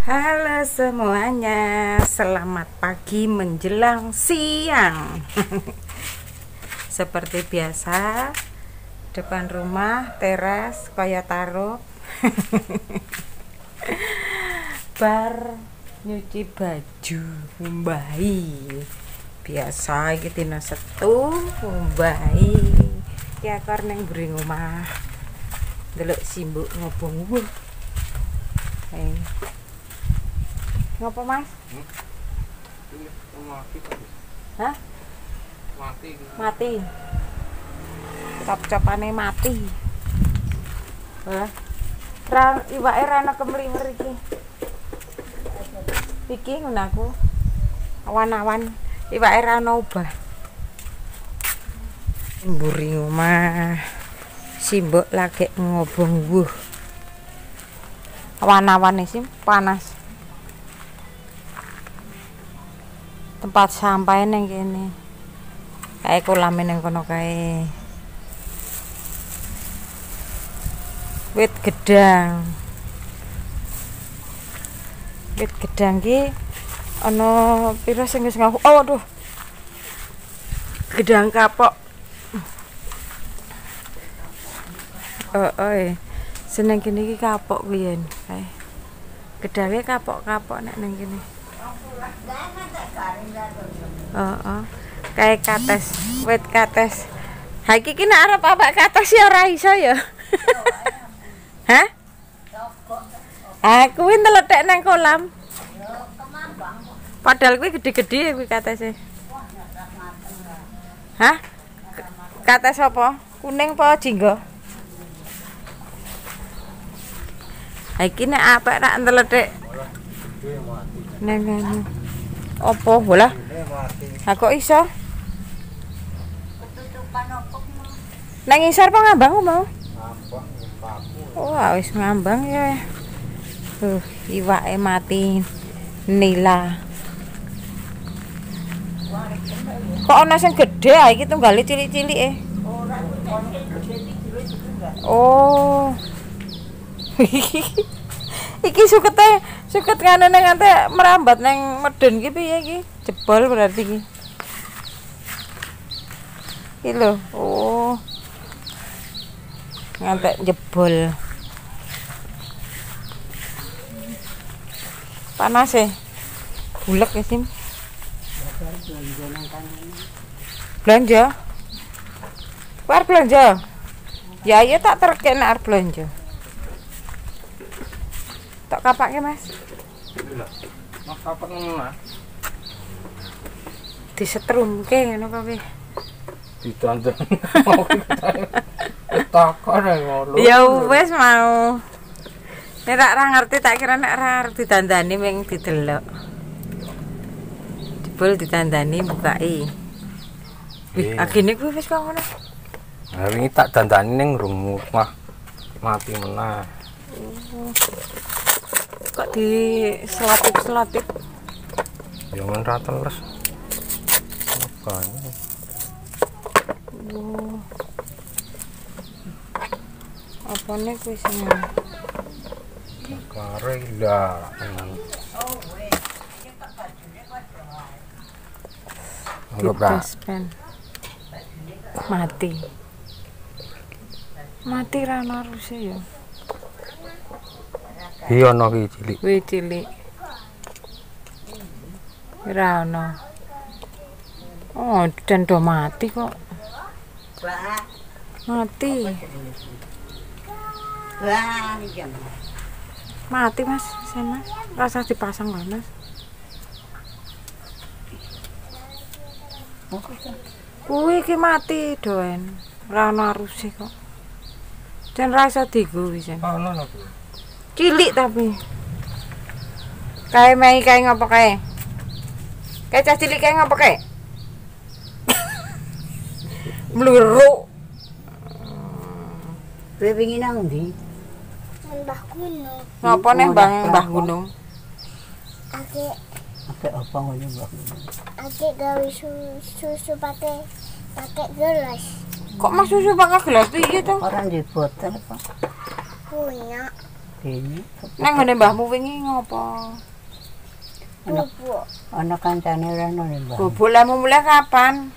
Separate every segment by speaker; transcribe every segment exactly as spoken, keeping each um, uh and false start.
Speaker 1: Halo semuanya, selamat pagi menjelang siang. Seperti biasa, depan rumah teras kaya taruh. Bar nyuci baju mumbai. Biasa iki dina Setu mumbai. Ki akar ning mburi omah. Delok simbuk ngobong. Wuh. Eh. Ngapa mas? Hmm? Mati. Hah? Mati. Mati. Cop-copane mati. Wah. Ra iwake ra ana kemliwer iki. Iki ngono aku. Awan-awan iwake ra ana obah. Mburi omah. Simbok lagi ngobong wuh. Awan-awan sih panas. Tempat sampah neng kene kae kolam neng kono kae wit gedang wit gedang ki ana pira sing wis ngaku. Oh aduh, gedang kapok. Oh oi seneng kene iki kapok kuwi kae gedange kapok-kapok nek neng kene. Oh, oh. Kayak kates, wet kates. Ha iki ki nek arep apa kates ya ora iso ya. Hah? Ah, kuwi neletek nang kolam. Padahal kuwi gede-gede kuwi katese. Hah? Kates apa? Kuning apa jinggo? Ha iki nek apik rak neletek. Nang ngono. Apa bola? Ha kok iso? Nang ngisor apa ngambang mau? Oh, wis ngambang ya. Tuh, iwake mati. Nila. Kok ana sing gedhe ha iki tunggale cilik-cilik e. Oh. Iki sukete suket ngene nganti merambat nang medun ki piye iki? Jebol berarti iki. Iki lho. Oh. Nganti jebol. Panas e. Bulek ya, Sim. Belanja. War belanja. Ya iya tak terken arep belanja. Tak kapake mas. Mas kapak ngono. Disetrumke ngono kok wis. Ditandan. Takon ngono. Ya wis mau. Nek ora ngerti tak kira nek ora arep ditandani ming didelok. Jebul ditandani bukai. Wih, agene kuwi wis kok ngono. Lah wingi tak dandani ning rumah mati menah. Oh. Kok di selapip-selapip jangan rata les makanya. Oh. Apa nih kuwi sing kare lah mati mati rana ruse ya. Iya ana ki cilik. Kuwi cilik. Ora ana. Oh, dan do mati kok. Mati. Lah, mati Mas, sen Mas. Rasa dipasang lho Mas. Kuwi ki mati doen. Ora ana aruse kok. Dan rasa digo wis. Ana lho. Cilik tapi kae mei kae ngapa kae kae cah cilik kae ngapa kae mluruk kowe wingi nang ndi Mbah Gunung ngapa neh Bang Mbah Gunung ake ake apa ngono Mbah Gunung ake gawe susu pakai pakai gelas kok mas susu pakai gelas piye to ora ndek botol kok punya
Speaker 2: Ini.
Speaker 1: Nang ngene mbahmu wingi ngopo?
Speaker 2: Bubuk. Ana kancane ora ono Mbah.
Speaker 1: Bubuk lah mulai kapan?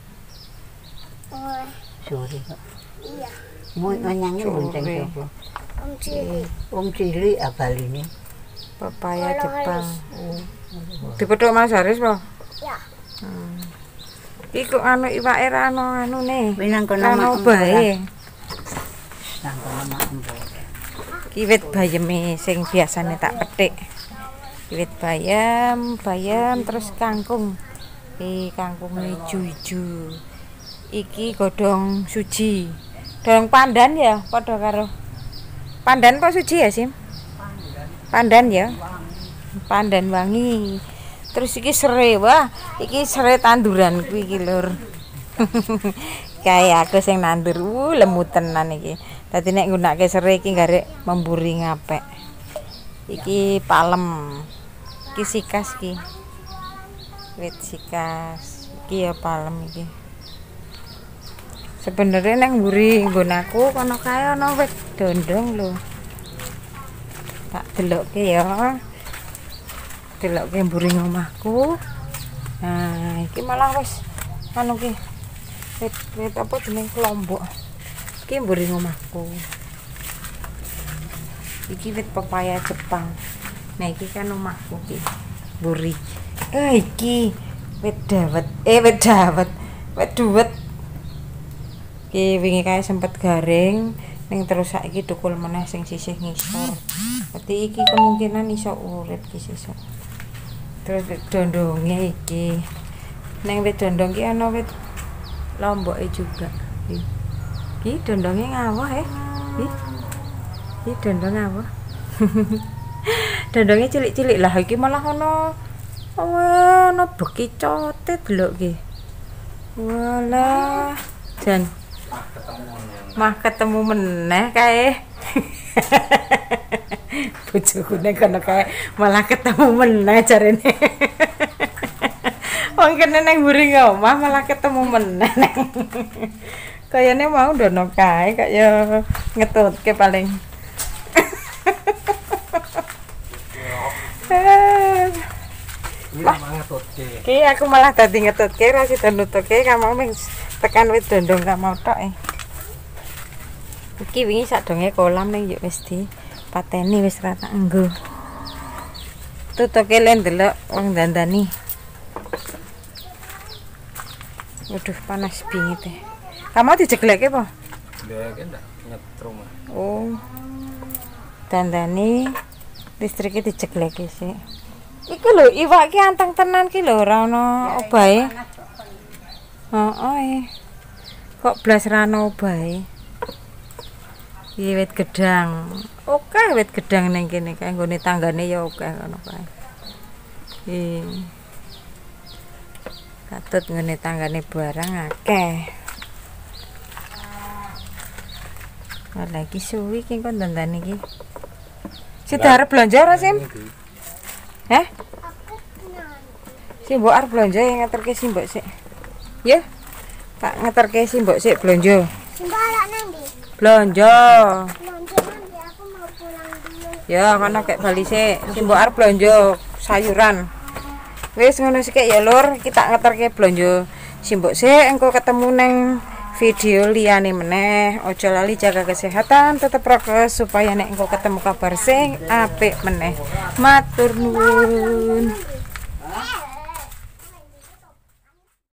Speaker 2: Sore kok.
Speaker 3: Iya.
Speaker 2: Mau nyanyi bonceng sapa?
Speaker 3: Om Cili.
Speaker 2: Om Cili abal ini.
Speaker 1: Pepaya Jepang. Dipethuk Mas Haris po?
Speaker 3: Ya.
Speaker 1: Hmm. Iku anu iwake ra ono anune.
Speaker 2: Minang kono
Speaker 1: Anu
Speaker 2: mak
Speaker 1: bae.
Speaker 2: nang kono mak empuk.
Speaker 1: Ki wit bayeme sing biasane tak petik. Wit bayam, bayam terus kangkung. Iki kangkung ijo-ijo. Iki godhong suji. Godhong pandan ya padha karo. Pandan kok suji ya, Sim? Pandan ya. Pandan wangi. Terus iki serai, wah, iki serai tanduran kuwi iki lur. Kayak aku sing nandur, uh lemu tenan iki. Dadi nek nggunakake serai iki garek memburi ngapek. Iki palem. Iki sikas iki. Wit sikas. Iki ya palem iki. Sebenarnya nang mburi nggon aku kono kae ana wit dondong lho. Tak delokke ya. Delokke mburi omahku. Nah, iki malah wis anu ki. Wit wit apa jeneng kelompok. Iki mburi omahku. Iki wit pepaya Jepang. Nah, iki kan omahku iki. Mburi. Eh iki wit dawet. Eh wit dawet. Wit duwet. Iki wingi kae sempet garing ning terus saiki tukul meneh sing sisih ngisor. Berarti iki kemungkinan iso urip ki sesuk. Terus wit dondonge iki. Ning wit dondong ki ana wit lomboke juga. Iki. Iki dondonge ngawah eh. Iki. Iki dondong ngawah. Dondonge cilik-cilik lah iki malah ana oh, ana bekicote delok ki. Walah. Jan mah ketemu meneh kae. Bojoku nek kono kae malah ketemu meneh jarene. Wong kene nang mburi omah malah ketemu meneh. Kayane mau ndono kae kaya ngetutke paling. Lah ngetutke. Ki aku malah dadi ngetutke ra sida nututke kamu ming tekan wit dondong gak mau tok eh. Iki wingi sadonge kolam ning yo wis di pateni wis ra tak nggo. Tutuke len delok wong dandani. Waduh panas bingit e. Kamu dijeglekke po? Jegleke ndak nyetrum. Oh. Dandani listrike dijeglekke sih. Iki lho iwak ki anteng tenan ki lho ora ana obahe. Heeh. Kok blas ra ana obahe. Iki wit gedang. Oke wit gedang ning kene kae nggone tanggane ya oke ngono kae. Iki. Katut ngene tanggane barang akeh. Lagi suwi ki kon dandani iki. Sida arep belanja ora, Sim? Heh? Si mbok arep belanja yang ngeterke si mbok sik. Ya. Tak ngeterke si mbok sik belanja.
Speaker 3: Sembarang nanti.
Speaker 1: Belanja.
Speaker 3: Belanja nanti aku mau pulang dulu.
Speaker 1: Ya, kono kek bali sik. Si mbok arep belanja sayuran. Wis ngono sik ya, Lur. Kita ngeterke belanja si mbok sik engko ketemu neng video liyane meneh. Ojo lali jaga kesehatan, tetep prokes supaya nek engko ketemu kabar sing apik meneh. Matur nuwun.